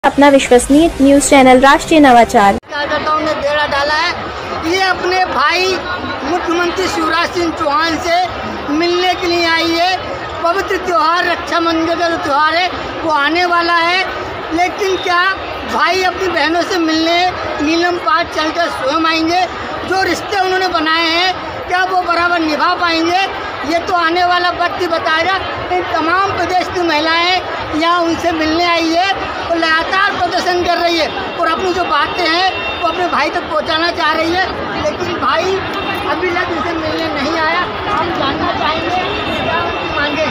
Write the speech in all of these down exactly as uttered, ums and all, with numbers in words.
अपना विश्वसनीय news channel राष्ट्रीय नवाचार कार्यकर्ताओं ने बेड़ा डाला है। ये अपने भाई मुख्यमंत्री शिवराज सिंह चौहान से मिलने के लिए आई है। पवित्र त्यौहार रक्षाबंधन का जो त्यौहार है वो आने वाला है, लेकिन क्या भाई अपनी बहनों से मिलने नीलम पाठ चलकर स्वयं आएंगे? जो रिश्ते उन्होंने बनाए हैं क्या वो बराबर निभा पाएंगे? ये तो आने वाला वक्त ही बताएगा। इन तमाम प्रदेश की महिलाएं यहाँ उनसे मिलने आई है और लगातार प्रदर्शन कर रही है और अपनी जो बातें हैं वो अपने भाई तक पहुँचाना चाह रही है, लेकिन भाई अभी तक उनसे मिलने नहीं आया। हम जानना चाहेंगे क्या उनकी मांगे।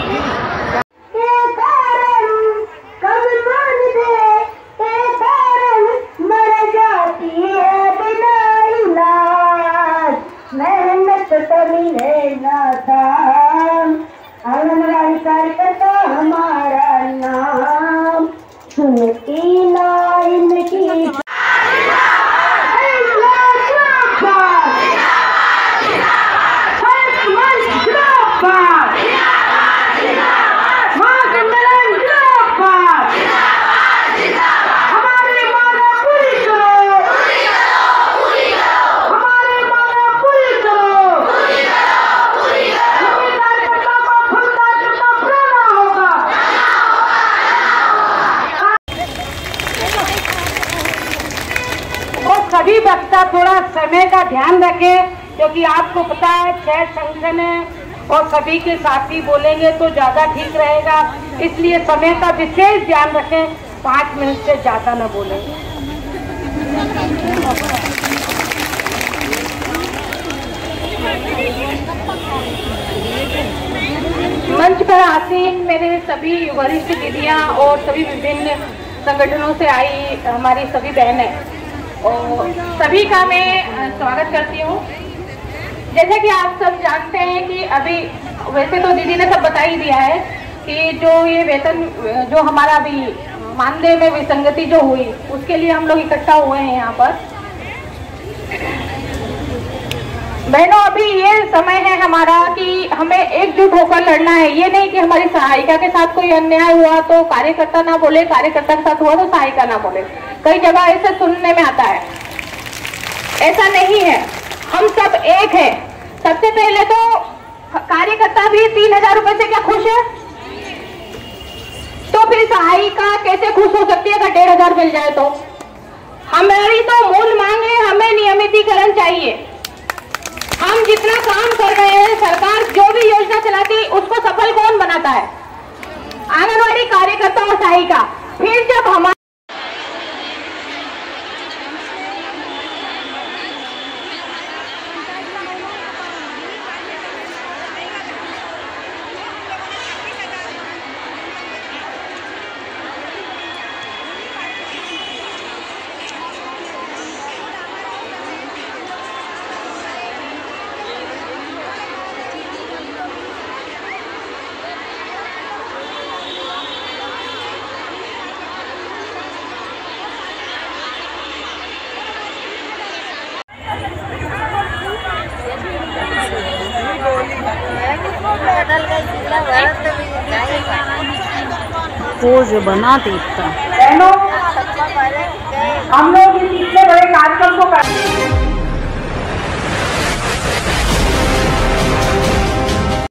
आंगनवाड़ी कार्यकर्ता हमारा नाम सुनती लाइन की सभी वक्ता थोड़ा समय का ध्यान रखें, क्योंकि आपको पता है छह संगठन है और सभी के साथ ही बोलेंगे तो ज़्यादा ठीक रहेगा। इसलिए समय का विशेष ध्यान रखें, पाँच मिनट से ज़्यादा न बोलें। मंच पर आसीन मेरे सभी वरिष्ठ दीदियाँ और सभी विभिन्न संगठनों से आई हमारी सभी बहनें और सभी का मैं स्वागत करती हूँ। जैसा कि आप सब जानते हैं कि अभी वैसे तो दीदी ने सब बता ही दिया है कि जो ये वेतन जो हमारा अभी मानदेय में विसंगति जो हुई उसके लिए हम लोग इकट्ठा हुए हैं यहाँ पर। बहनों, अभी ये समय है हमारा कि हमें एकजुट होकर लड़ना है। ये नहीं कि हमारी सहायिका के साथ कोई अन्याय हुआ तो कार्यकर्ता ना बोले, कार्यकर्ता के साथ हुआ तो सहायिका ना बोले। कई जगह ऐसे सुनने में आता है, ऐसा नहीं है। हम सब एक है। सबसे पहले तो कार्यकर्ता भी तीन हजार रुपए से क्या खुश है? तो फिर सहायिका कैसे खुश हो सकती है अगर डेढ़ हजार मिल जाए तो? हमारी तो मूल मांग है, हमें नियमितीकरण चाहिए। हम जितना काम कर रहे हैं, सरकार जो भी योजना चलाती है उसको सफल कौन बनाता है? आंगनवाड़ी कार्यकर्ता और सहायिका। फिर जब हमारे पोज बना देता। हम लोग इस इतने बड़े कार्यक्रम को कर